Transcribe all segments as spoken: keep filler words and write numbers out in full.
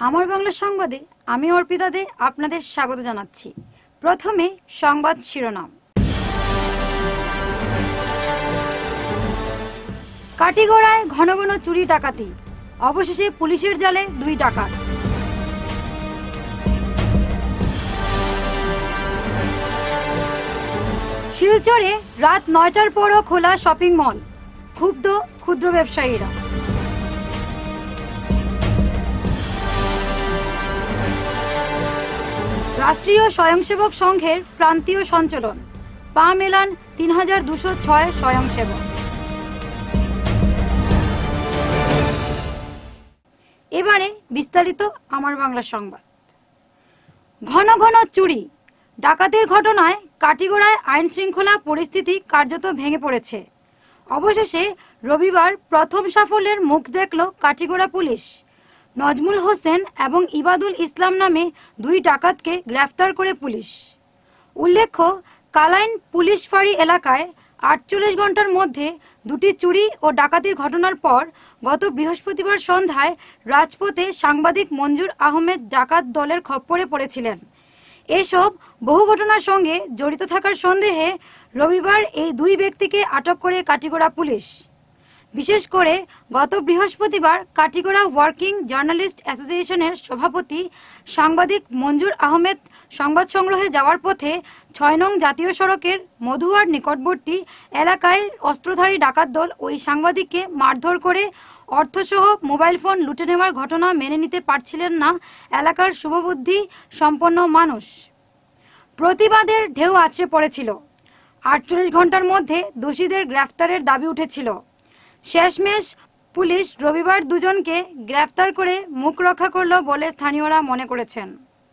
আমার বাংলা সংবাদে আমি অর্পিতা দে আপনাদের স্বাগত জানাচ্ছি। প্রথমে সংবাদ শিরোনাম। কাটিগড়ায় ঘন ঘন চুরি ডাকাতি, অবশেষে পুলিশের জালে দুই ডাকাত। শিলচরে রাত নয়টার পরও খোলা শপিং মল, ক্ষুব্ধ ক্ষুদ্র ব্যবসায়ীরা। রাষ্ট্রীয় স্বয়ংসেবক সংঘের প্রান্তীয় সঞ্চালন, পা মেলান তিন হাজার দুশো ছয় স্বয়ংসেবক। এবারে বিস্তারিত আমার বাংলা সংবাদ। ঘন ঘন চুরি ডাকাতির ঘটনায় কাটিগড়ায় আইন শৃঙ্খলা পরিস্থিতি কার্যত ভেঙে পড়েছে। অবশেষে রবিবার প্রথম সাফল্যের মুখ দেখল কাটিগড়া পুলিশ। নজমুল হোসেন এবং ইবাদুল ইসলাম নামে দুই ডাকাতকে গ্রেফতার করে পুলিশ। উল্লেখ্য, কালাইন পুলিশ ফাঁড়ি এলাকায় আটচল্লিশ ঘন্টার মধ্যে দুটি চুরি ও ডাকাতির ঘটনার পর গত বৃহস্পতিবার সন্ধ্যায় রাজপথে সাংবাদিক মঞ্জুর আহমেদ ডাকাত দলের খপ্পরে পড়েছিলেন। এসব বহু ঘটনার সঙ্গে জড়িত থাকার সন্দেহে রবিবার এই দুই ব্যক্তিকে আটক করে কাটিগড়া পুলিশ। বিশেষ করে গত বৃহস্পতিবার কাটিগড়া ওয়ার্কিং জার্নালিস্ট অ্যাসোসিয়েশনের সভাপতি সাংবাদিক মঞ্জুর আহমেদ সংবাদ সংগ্রহে যাওয়ার পথে ছয় নং জাতীয় সড়কের মধুয়ার নিকটবর্তী এলাকায় অস্ত্রধারী ডাকাত দল ওই সাংবাদিককে মারধর করে অর্থসহ মোবাইল ফোন লুটে নেওয়ার ঘটনা মেনে নিতে পারছিলেন না এলাকার শুভবুদ্ধি সম্পন্ন মানুষ। প্রতিবাদের ঢেউ আছড়ে পড়েছিল। আটচল্লিশ ঘন্টার মধ্যে দোষীদের গ্রেফতারের দাবি উঠেছিল। শেষমেশ পুলিশ রবিবার দুজনকে গ্রেফতার করে মুখ রক্ষা করল বলে স্থানীয়রা মনে করেছেন।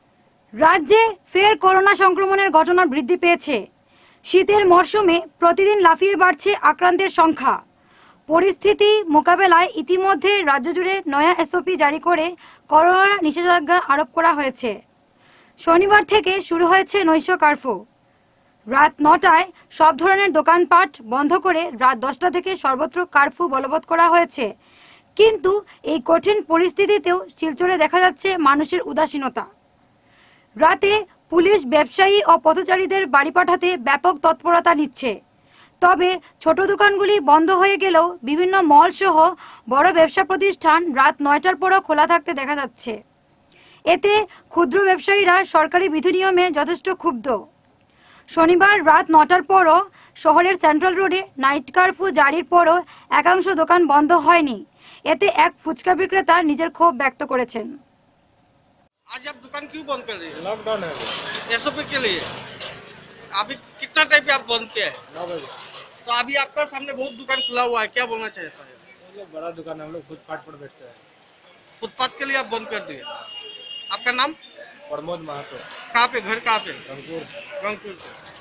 রাজ্যে ফের করোনা সংক্রমণের ঘটনা বৃদ্ধি পেয়েছে। শীতের মরশুমে প্রতিদিন লাফিয়ে বাড়ছে আক্রান্তের সংখ্যা। পরিস্থিতি মোকাবেলায় ইতিমধ্যে রাজ্য জুড়ে নয়া এসওপি জারি করে করোনা নিষেধাজ্ঞা আরোপ করা হয়েছে। শনিবার থেকে শুরু হয়েছে নৈশ কারফিউ। রাত নটায় সব ধরনের দোকানপাট বন্ধ করে রাত দশটা থেকে সর্বত্র কারফিউ বলবৎ করা হয়েছে। কিন্তু এই কঠিন পরিস্থিতিতেও শিলচরে দেখা যাচ্ছে মানুষের উদাসীনতা। রাতে পুলিশ ব্যবসায়ী ও পথচারীদের বাড়ি পাঠাতে ব্যাপক তৎপরতা নিচ্ছে। তবে ছোট দোকানগুলি বন্ধ হয়ে গেলেও বিভিন্ন মল সহ বড় ব্যবসা প্রতিষ্ঠান রাত নয়টার পরও খোলা থাকতে দেখা যাচ্ছে। এতে ক্ষুদ্র ব্যবসায়ীরা সরকারি বিধি নিয়মে যথেষ্ট ক্ষুব্ধ। শনিবার রাত নটার পরও শহরের সেন্ট্রাল রোডে নাইট কারফিউ জারির পরও একাংশ দোকান বন্ধ হয়নি। এতে এক ফুচকা বিক্রেতা নিজের ক্ষোভ ব্যক্ত করেছেন। आज आप दुकान क्यों बंद कर रही है? लॉकडाउन है एसओपी के लिए। अभी कितना टाइम पे आप बंद किया है? नौ बजे। तो अभी आपका सामने बहुत दुकान खुला हुआ है, क्या बोलना चाहता है? हम लोग बड़ा दुकान है, हम लोग फुटपाथ पर बैठते हैं। फुटपाथ के लिए आप बंद कर दिए। आपका नाम? प्रमोद महतो। कहाँ पे घर कहाँ पे? रंगपुर। रंगपुर।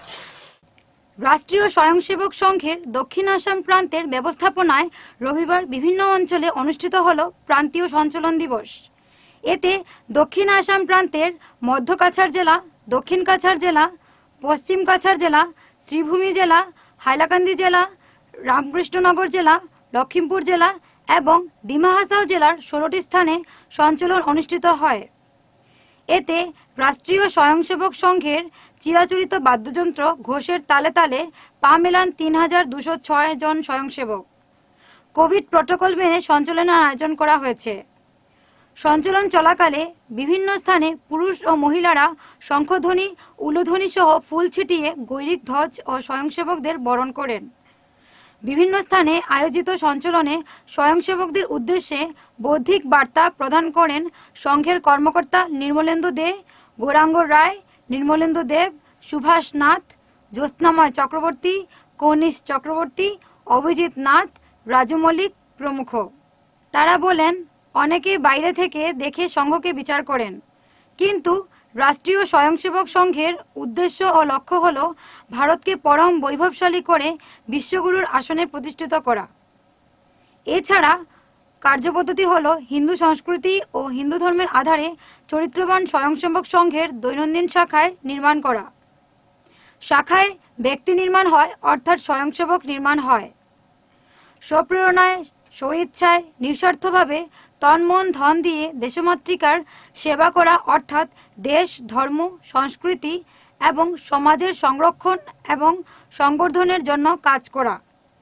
রাষ্ট্রীয় স্বয়ংসেবক সংঘের দক্ষিণ আসাম প্রান্তের ব্যবস্থাপনায় রবিবার বিভিন্ন অঞ্চলে অনুষ্ঠিত হল প্রান্তীয় সঞ্চালন দিবস। এতে দক্ষিণ আসাম প্রান্তের মধ্য কাছাড় জেলা, দক্ষিণ কাছাড় জেলা, পশ্চিম কাছাড় জেলা, শ্রীভূমি জেলা, হাইলাকান্দি জেলা, রামকৃষ্ণনগর জেলা, লক্ষিমপুর জেলা এবং ডিমা হাসাও জেলার ষোলোটি স্থানে সঞ্চালন অনুষ্ঠিত হয়। এতে রাষ্ট্রীয় স্বয়ংসেবক সংঘের চিরাচরিত বাদ্যযন্ত্র ঘোষের তালে তালে পা মেলান তিন হাজার দুশো ছয় জন স্বয়ংসেবক। কোভিড প্রটোকল মেনে সঞ্চালনের আয়োজন করা হয়েছে। সঞ্চালন চলাকালে বিভিন্ন স্থানে পুরুষ ও মহিলারা শঙ্খধ্বনি, উলুধ্বনি সহ ফুল ছিটিয়ে গৈরিক ধ্বজ ও স্বয়ংসেবকদের বরণ করেন। বিভিন্ন স্থানে আয়োজিত সঞ্চালনে স্বয়ংসেবকদের উদ্দেশ্যে বৌদ্ধিক বার্তা প্রদান করেন সংঘের কর্মকর্তা নির্মলেন্দু দে, গৌরাঙ্গ রায়, নির্মলেন্দু দেব, সুভাষ নাথ, জ্যোৎস্নাময় চক্রবর্তী, কৌনিশ চক্রবর্তী, অভিজিৎ নাথ, রাজু মল্লিক প্রমুখ। তারা বলেন, অনেকে বাইরে থেকে দেখে সংঘকে বিচার করেন, কিন্তু রাষ্ট্রীয় স্বয়ংসেবক সংঘের উদ্দেশ্য ও লক্ষ্য হল ভারতকে পরম বৈভবশালী করে বিশ্বগুরুর আসনে প্রতিষ্ঠিত করা। এছাড়া কার্যপদ্ধতি হল হিন্দু সংস্কৃতি ও হিন্দু ধর্মের আধারে চরিত্রবান স্বয়ংসেবক সংঘের দৈনন্দিন শাখায় নির্মাণ করা। শাখায় ব্যক্তি নির্মাণ হয়, অর্থাৎ স্বয়ংসেবক নির্মাণ হয়। স্বপ্রেরণায়, স্বইচ্ছায়, নিঃস্বার্থভাবে তন মন ধন দিয়ে দেশমাতৃকার সেবা করা অর্থাৎ দেশ, ধর্ম, সংস্কৃতি এবং সমাজের সংরক্ষণ এবং সংবর্ধনের জন্য কাজ করা।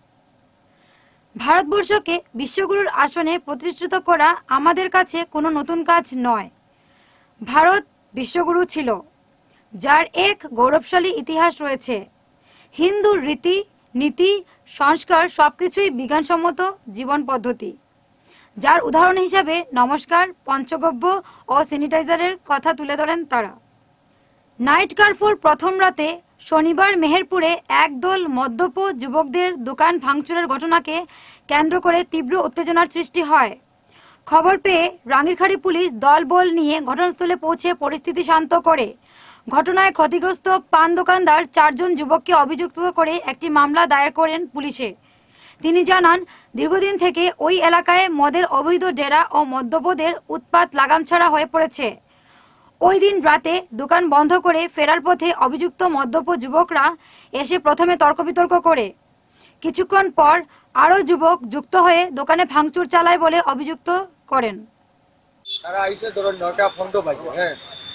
ভারতবর্ষকে বিশ্বগুরুর আসনে প্রতিষ্ঠিত করা আমাদের কাছে কোনো নতুন কাজ নয়। ভারত বিশ্বগুরু ছিল, যার এক গৌরবশালী ইতিহাস রয়েছে। হিন্দুর রীতি, নীতি, সংস্কার সবকিছুই বিজ্ঞানসম্মত জীবন পদ্ধতি, যার উদাহরণ হিসাবে নমস্কার, পঞ্চগব্য ও স্যানিটাইজারের কথা তুলে ধরেন তারা। নাইট কারফিউর প্রথম রাতে শনিবার মেহেরপুরে একদল মদ্যপ যুবকদের দোকান ভাঙচুরের ঘটনাকে কেন্দ্র করে তীব্র উত্তেজনার সৃষ্টি হয়। খবর পেয়ে রাঙ্গিরখাড়ি পুলিশ দলবল নিয়ে ঘটনাস্থলে পৌঁছে পরিস্থিতি শান্ত করে। ঘটনায় ক্ষতিগ্রস্ত পান দোকানদার চারজন যুবককে অভিযুক্ত করে একটি মামলা দায়ের করেন পুলিশে। তিনি জানান, দীর্ঘদিন থেকে ওই এলাকায় মদের অবৈধ ডেরা ও মদ্যপদের উৎপাত লাগামছাড়া হয়ে পড়েছে। ওই দিন রাতে দোকান বন্ধ করে ফেরার পথে অভিযুক্ত মদ্যপ যুবকরা এসে প্রথমে তর্ক বিতর্ক করে কিছুক্ষণ পর আরো যুবক যুক্ত হয়ে দোকানে ভাঙচুর চালায় বলে অভিযুক্ত করেন। তারা আইসে ধরুন নটা পনেরো বাজে। হ্যাঁ,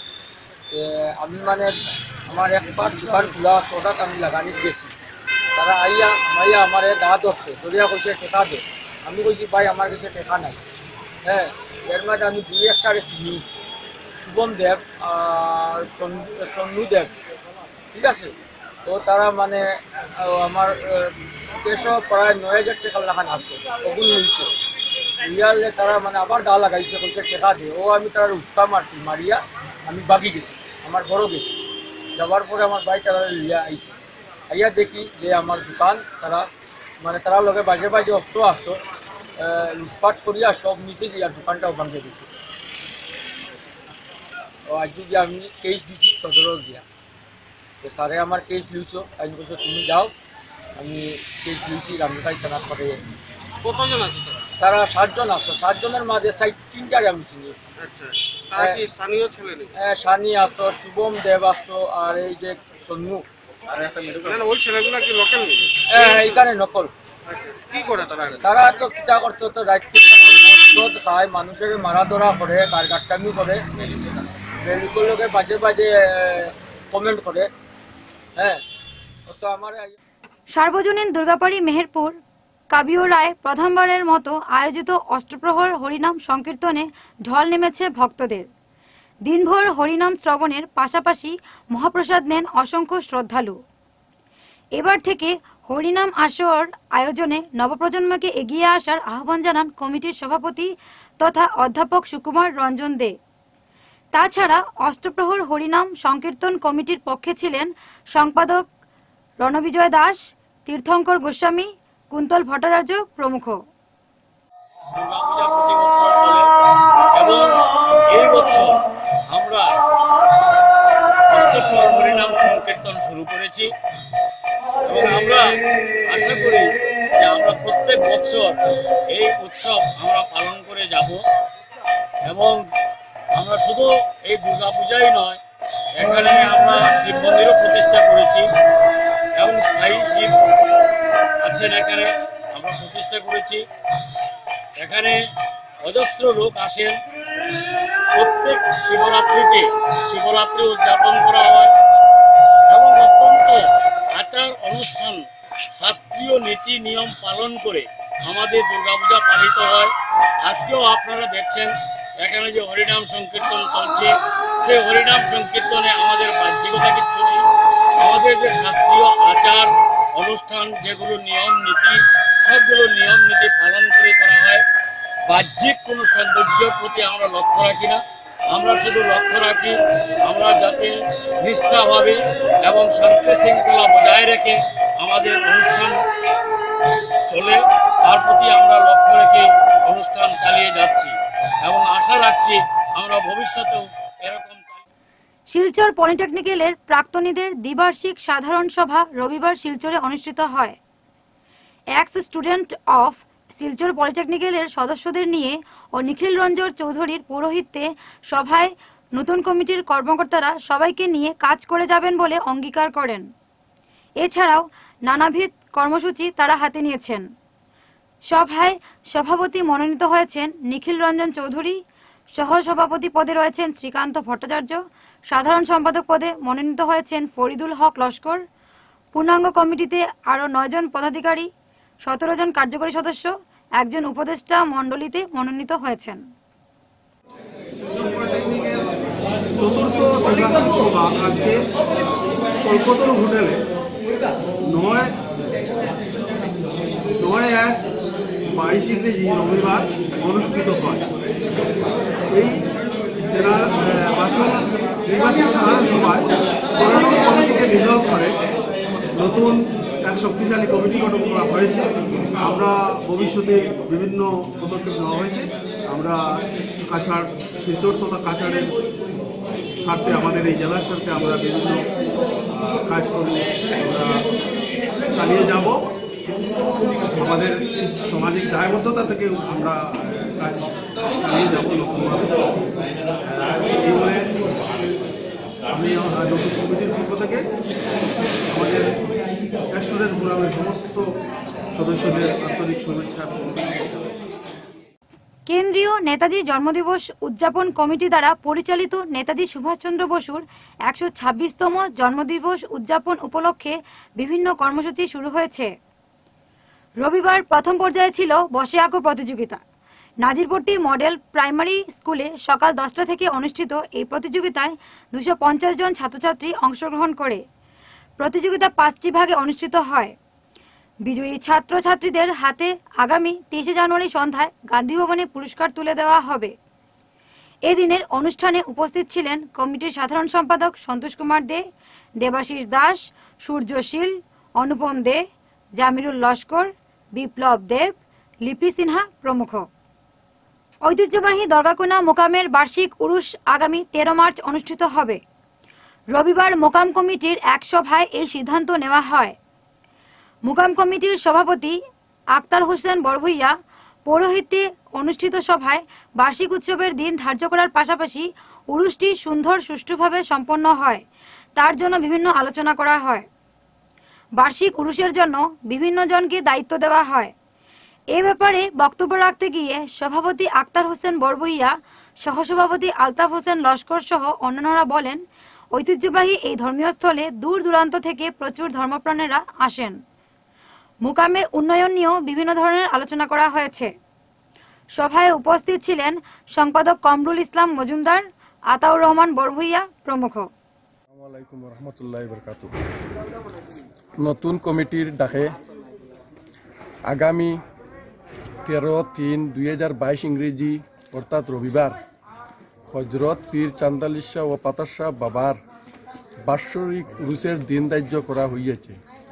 আমি মানে আমার একবার দোকান খোলা হঠাৎ আমি লাগানি গেছি। তারা আইয়া মাইয়া আমার গা ধরছে, ধরিয়া কইছে টেকা দে। আমি কইছি ভাই আমার কাছে টেকা নাই। হ্যাঁ, এর মাঝে আমি দুই একটারে চিনি, শুভম দেব আর সন্নু দেব, ঠিক আছে। তো তারা মানে আমার দেশ প্রায় নয় হাজার টাকা লাখান আছে, ওগুলো হয়েছে রিয়ালে। তারা মানে আবার দা লাগাইছে, কইছে টেকা দে। ও আমি তার উস্কা মারছি, মারিয়া আমি বাগি গেছি, আমার বড় গেছি। যাওয়ার পরে আমার ভাই তারা লিয়া আইছে। আইয়া দেখি যে আমার দোকান তারা মানে তারা লগে বাজে বাজে অস্ত্র আসতো, লুটপাট করিয়া সব মিশে গিয়া দোকানটাও ভাঙে দিছে। ও আজ গিয়ে আমি কেস দিছি সদর গিয়া। তো স্যারে আমার কেস লুইছো, আমি বলছো তুমি যাও, আমি কেস লুইছি রামকাই থানা করে। কতজন আছে তারা সাতজন আছে, সাতজনের মাঝে সাই তিনটারে আমি চিনি। আচ্ছা, তারা কি স্থানীয় ছেলে নাকি? হ্যাঁ, সানি আসো, শুভম দেব আসো, আর এই যে সন্নু। আর একটা মেডিকেল, ওই ছেলেগুলো কি লোকাল নাকি? হ্যাঁ, এইখানে নকল। কি করে তারা? তারা তো কিটা করতো, তো রাত্রে মদ খায়, মানুষের মারা ধরা করে, কার গাট্টামি করে, মেডিকেল লোকে বাজে বাজে কমেন্ট করে। হ্যাঁ, তো আমার সার্বজনীন দুর্গাবাড়ি মেহেরপুর কাবিও রায় প্রথমবারের মতো আয়োজিত অষ্টপ্রহর হরিনাম সংকীর্তনে ঢল নেমেছে ভক্তদের। দিনভর হরিনাম শ্রবণের পাশাপাশি মহাপ্রসাদ নেন অসংখ্য শ্রদ্ধালু। এবার থেকে হরিনাম আসর আয়োজনে নবপ্রজন্মকে এগিয়ে আসার আহ্বান জানান কমিটির সভাপতি তথা অধ্যাপক সুকুমার রঞ্জন দে। তাছাড়া অষ্টপ্রহর হরিনাম সংকীর্তন কমিটির পক্ষে ছিলেন সম্পাদক রণবিজয় দাস, তীর্থঙ্কর গোস্বামী, কুন্তল ভট্টাচার্য প্রমুখ। দুর্গাপূজা প্রতি বছর চলে এবং এই বছর আমরা অষ্টপ্রহর হরিনাম সংকীর্তন শুরু করেছি এবং আমরা আশা করি যে আমরা প্রত্যেক বছর এই উৎসব আমরা পালন করে যাব এবং আমরা শুধু এই দুর্গাপূজাই নয়, এখানে আমরা শিব মন্দিরও প্রতিষ্ঠা করেছি এবং স্থায়ী শিব আছেন এখানে আমরা প্রতিষ্ঠা করেছি। এখানে অজস্র লোক আসেন, প্রত্যেক শিবরাত্রিতে শিবরাত্রি উদযাপন করা হয় এবং অত্যন্ত আচার অনুষ্ঠান, শাস্ত্রীয় নীতি নিয়ম পালন করে আমাদের দুর্গাপূজা পালিত হয়। আজকেও আপনারা দেখছেন এখানে যে হরিনাম সংকীর্তন চলছে, সেই হরিনাম সংকীর্তনে আমাদের বাহ্যিকতা কিচ্ছু নেই। আমাদের যে শাস্ত্রীয় আচার অনুষ্ঠান, যেগুলো নিয়ম নীতি, সবগুলো নিয়ম নীতি পালন করে করা হয়। বাহ্যিক কোনো সৌন্দর্যের প্রতি আমরা লক্ষ্য রাখি না, আমরা শুধু লক্ষ্য রাখি আমরা যাতে নিষ্ঠাভাবে এবং শান্তি শৃঙ্খলা বজায় রেখে আমাদের অনুষ্ঠান চলে, তার প্রতি আমরা লক্ষ্য রেখে অনুষ্ঠান চালিয়ে যাচ্ছি এবং আশা রাখছি আমরা ভবিষ্যতেও এরকম। শিলচর পলিটেকনিক্যালের প্রাক্তনীদের দ্বিবার্ষিক সাধারণ সভা রবিবার শিলচরে অনুষ্ঠিত হয়। এক্স স্টুডেন্ট অফ শিলচর পলিটেকনিক্যালের সদস্যদের নিয়ে ও নিখিল রঞ্জন চৌধুরীর পৌরোহিত্যে সভায় নতুন কমিটির কর্মকর্তারা সবাইকে নিয়ে কাজ করে যাবেন বলে অঙ্গীকার করেন। এছাড়াও নানাবিধ কর্মসূচি তারা হাতে নিয়েছেন। সভায় সভাপতি মনোনীত হয়েছেন নিখিল রঞ্জন চৌধুরী, সহ সভাপতি পদে রয়েছেন শ্রীকান্ত ভট্টাচার্য, সাধারণ সম্পাদক পদে মনোনীত হয়েছেন ফরিদুল হক লস্কর। পূর্ণাঙ্গ কমিটিতে আরও নয়জন পদাধিকারী, সতেরো জন কার্যকরী সদস্য, একজন উপদেষ্টা মণ্ডলীতে মনোনীত হয়েছেন। চতুর্থ দ্বিবার্ষিক সভা আজকে কলকাতার হোটেলে নয় নয় এক বাইশ ইংরেজি রবিবার অনুষ্ঠিত হয়। এই আসল দ্বিবার্ষিক সাধারণ সভায় পুরানো কমিটিকে রিজলভ করে নতুন এক শক্তিশালী কমিটি গঠন করা হয়েছে। আমরা ভবিষ্যতে বিভিন্ন পদক্ষেপ নেওয়া হয়েছে। আমরা কাছাড় শিলচর তথা কাছাড়ের স্বার্থে, আমাদের এই জেলার স্বার্থে আমরা বিভিন্ন কাজকর্ম আমরা চালিয়ে যাব। আমাদের সামাজিক দায়বদ্ধতা থেকে আমরা কাজ চালিয়ে যাব নতুনভাবে। এই বলে আমি নতুন কমিটির পক্ষ থেকে আমাদের স্টুডেন্ট ফোরামের সমস্ত সদস্যদের আন্তরিক শুভেচ্ছা। কেন্দ্রীয় নেতাজি জন্মদিবস উদযাপন কমিটি দ্বারা পরিচালিত নেতাজি সুভাষচন্দ্র বসুর একশো ছাব্বিশতম জন্মদিবস উদযাপন উপলক্ষে বিভিন্ন কর্মসূচি শুরু হয়েছে। রবিবার প্রথম পর্যায়ে ছিল বসে আঁকো প্রতিযোগিতা। নাজিরপট্টি মডেল প্রাইমারি স্কুলে সকাল দশটা থেকে অনুষ্ঠিত এই প্রতিযোগিতায় দুশো পঞ্চাশ জন ছাত্রছাত্রী অংশগ্রহণ করে। প্রতিযোগিতা পাঁচটি ভাগে অনুষ্ঠিত হয়। বিজয়ী ছাত্রছাত্রীদের হাতে আগামী তেইশে জানুয়ারি সন্ধ্যায় গান্ধী ভবনে পুরস্কার তুলে দেওয়া হবে। এদিনের অনুষ্ঠানে উপস্থিত ছিলেন কমিটির সাধারণ সম্পাদক সন্তোষ কুমার দে, দেবাশিস দাস, সূর্যশীল, অনুপম দে, জামিরুল লস্কর, বিপ্লব দেব, লিপি সিনহা প্রমুখ। ঐতিহ্যবাহী দরগাকোনা মোকামের বার্ষিক উরুস আগামী তেরো মার্চ অনুষ্ঠিত হবে। রবিবার মোকাম কমিটির এক সভায় এই সিদ্ধান্ত নেওয়া হয়। মোকাম কমিটির সভাপতি আক্তার হোসেন বড়ভূইয়া পৌরোহিত্যে অনুষ্ঠিত সভায় বার্ষিক উৎসবের দিন ধার্য করার পাশাপাশি উরুসটি সুন্দর সুষ্ঠুভাবে সম্পন্ন হয় তার জন্য বিভিন্ন আলোচনা করা হয়। বার্ষিক উরুসের জন্য বিভিন্ন জনকে দায়িত্ব দেওয়া হয়। এ ব্যাপারে বক্তব্য রাখতে গিয়ে সভাপতি আক্তার হোসেন বড়ভূইয়া, সহসভাপতি আলতাফ হোসেন লস্কর সহ অন্যান্যরা বলেন, ঐতিহ্যবাহী এই ধর্মীয় স্থলে দূর দূরান্ত থেকে প্রচুর ধর্মপ্রাণেরা আসেন। মোকামের উন্নয়ন নিয়েও বিভিন্ন ধরনের আলোচনা করা হয়েছে। সভায় উপস্থিত ছিলেন সম্পাদক কমরুল ইসলাম মজুমদার, আতাউর রহমান বড়ভূইয়া প্রমুখ। আসসালামু আলাইকুম ওয়া রাহমাতুল্লাহি ওয়া বারাকাতুহু। নতুন কমিটির ডাকে আগামী তেরো তিন দুই হাজার বাইশ ইংরেজি অর্থাৎ রবিবার হজরত পীর চান্দালিশা ও পাতাশা বাবার বাৎসরিক উরুসের দিন ধার্য করা হইয়াছে।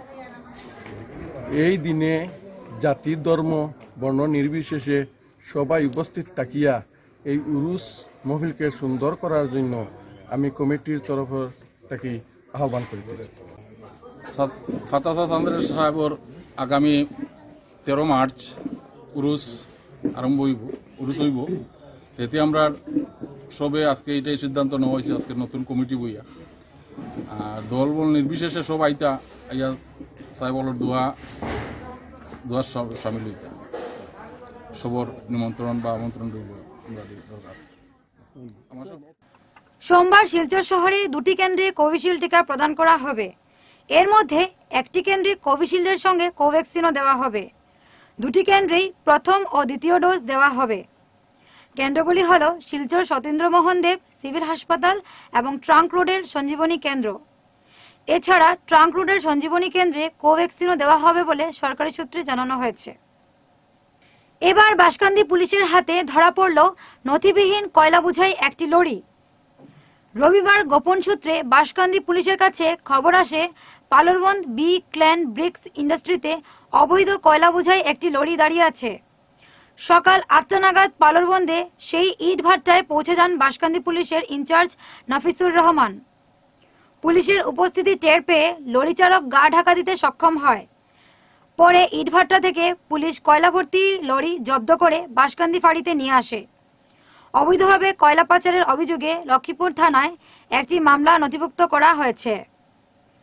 এই দিনে জাতি ধর্ম বর্ণ নির্বিশেষে সবাই উপস্থিত থাকিয়া এই উরুস মহফিলকে সুন্দর করার জন্য আমি কমিটির তরফ থেকে আহ্বান করিতেছি। ফাতাসা চন্দ্র সাহেবর আগামী তেরো মার্চ উরুস আরম্ভ হইব উরুস হইব এতে আমরা সবে আজকে এটাই সিদ্ধান্ত নেওয়া হয়েছে। আজকে নতুন কমিটি বইয়া আর দল বল নির্বিশেষে সব আইতা আইয়া সাহেবর দোয়া দোয়ার সামিল হইতা সবর নিমন্ত্রণ বা আমন্ত্রণ দরকার। সোমবার শিলচর শহরে দুটি কেন্দ্রে কোভিশিল্ড টিকা প্রদান করা হবে। এর মধ্যে একটি কেন্দ্রে কোভিশিল্ডের সঙ্গে কোভ্যাক্সিনও দেওয়া হবে। দুটি কেন্দ্রেই প্রথম ও দ্বিতীয় ডোজ দেওয়া হবে। কেন্দ্রগুলি হল শিলচর সতীন্দ্রমোহন দেব সিভিল হাসপাতাল এবং ট্রাঙ্ক রোডের সঞ্জীবনী কেন্দ্র। এছাড়া ট্রাঙ্ক রোডের সঞ্জীবনী কেন্দ্রে কোভ্যাক্সিনও দেওয়া হবে বলে সরকারি সূত্রে জানানো হয়েছে। এবার বাঁশকান্দি পুলিশের হাতে ধরা পড়ল নথিবিহীন কয়লা বোঝাই একটি লরি। রবিবার গোপন সূত্রে বাঁশকান্দি পুলিশের কাছে খবর আসে পালোরবন্দ বি ক্ল্যান ব্রিক্স ইন্ডাস্ট্রিতে অবৈধ কয়লা বোঝাই একটি লরি দাঁড়িয়ে আছে। সকাল আটটা নাগাদ পালোরবন্দে সেই ইট ভাট্টায় পৌঁছে যান বাঁশকান্দি পুলিশের ইনচার্জ নাফিসুর রহমান। পুলিশের উপস্থিতি টের পেয়ে লরি চালক গা ঢাকা দিতে সক্ষম হয়। পরে ইটভাট্টা থেকে পুলিশ কয়লা ভর্তি লরি জব্দ করে বাঁশকান্দি ফাঁড়িতে নিয়ে আসে। অবৈধভাবে কয়লা পাচারের অভিযোগে লক্ষ্মীপুর থানায় একটি মামলা নথিভুক্ত করা হয়েছে।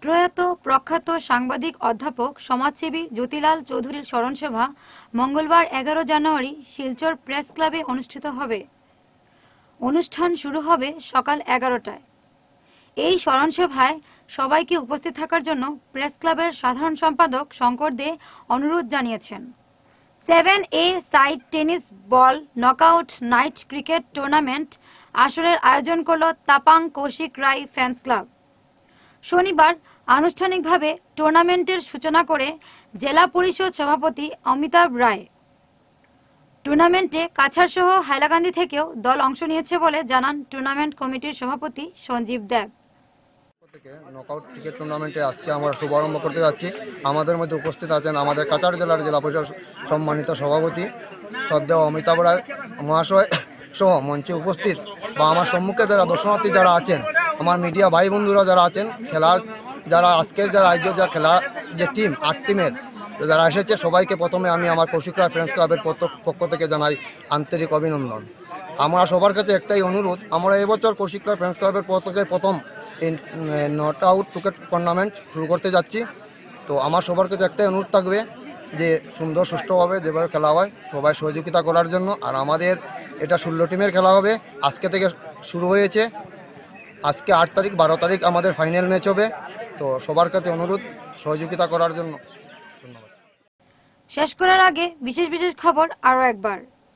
প্রয়াত প্রখ্যাত সাংবাদিক অধ্যাপক সমাজসেবী জ্যোতিলাল চৌধুরীর স্মরণসভা মঙ্গলবার এগারো জানুয়ারি শিলচর প্রেস ক্লাবে অনুষ্ঠিত হবে। অনুষ্ঠান শুরু হবে সকাল এগারোটায়। এই স্মরণসভায় সবাইকে উপস্থিত থাকার জন্য প্রেস ক্লাবের সাধারণ সম্পাদক শঙ্কর দে অনুরোধ জানিয়েছেন। Seven a side tennis ball knockout night cricket tournament আসরের আয়োজন করল তাপাং কৌশিক রায় ফ্যান্স ক্লাব। শনিবার আনুষ্ঠানিকভাবে টুর্নামেন্টের সূচনা করে জেলা পরিষদ সভাপতি অমিতাভ রায়। টুর্নামেন্টে কাছাড় সহ হাইলাকান্দি থেকেও দল অংশ নিয়েছে বলে জানান টুর্নামেন্ট কমিটির সভাপতি সঞ্জীব দেব। নকআউট ক্রিকেট টুর্নামেন্টে আজকে আমরা শুভারম্ভ করতে যাচ্ছি। আমাদের মধ্যে উপস্থিত আছেন আমাদের কাছাড় জেলার জেলা পরিষদ সম্মানিত সভাপতি শ্রদ্ধেয় অমিতাভ রায় মহাশয় সহ মঞ্চে উপস্থিত বা আমার সম্মুখে যারা দর্শনার্থী যারা আছেন, আমার মিডিয়া ভাই বন্ধুরা যারা আছেন, খেলার যারা আজকের যারা আয়োজক যা খেলা যে টিম আট টিমের যারা এসেছে সবাইকে প্রথমে আমি আমার কৌশিক রায় ফ্রেন্ডস ক্লাবের পক্ষ থেকে জানাই আন্তরিক অভিনন্দন। আমরা সবার কাছে একটাই অনুরোধ, আমরা এবছর কৌশিক রায় ফ্রেন্ডস ক্লাবের পক্ষ থেকে প্রথম নট আউট ক্রিকেট টুর্নামেন্ট শুরু করতে যাচ্ছি। তো আমার সবার কাছে একটাই অনুরোধ থাকবে যে সুন্দর সুষ্ঠুভাবে যেভাবে খেলা হয় সবাই সহযোগিতা করার জন্য। আর আমাদের এটা ষোলো টিমের খেলা হবে, আজকে থেকে শুরু হয়েছে। আজকে আট তারিখ বারো তারিখ আমাদের ফাইনাল ম্যাচ হবে। তো সবার কাছে অনুরোধ সহযোগিতা করার জন্য। ধন্যবাদ। শেষ করার আগে বিশেষ বিশেষ খবর আরো একবার।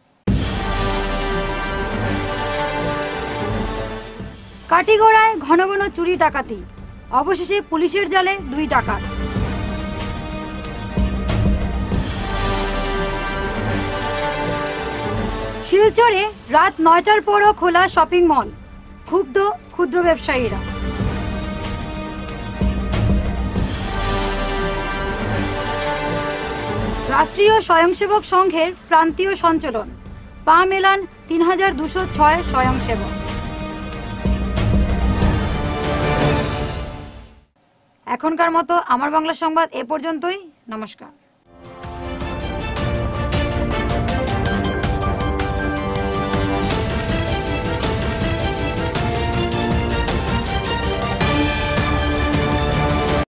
কাটিগড়ায় ঘন ঘন চুরি ডাকাতি, অবশেষে পুলিশের জালে দুই ডাকাত। শিলচরে রাত নয়টার পরও খোলা শপিং মল, ক্ষুব্ধ ক্ষুদ্র ব্যবসায়ীরা। রাষ্ট্রীয় স্বয়ংসেবক সংঘের প্রান্তীয় সঞ্চালন, পা মেলান তিন হাজার দুশো ছয় স্বয়ংসেবক। এখনকার মতো আমার বাংলা সংবাদ এ পর্যন্তই। নমস্কার।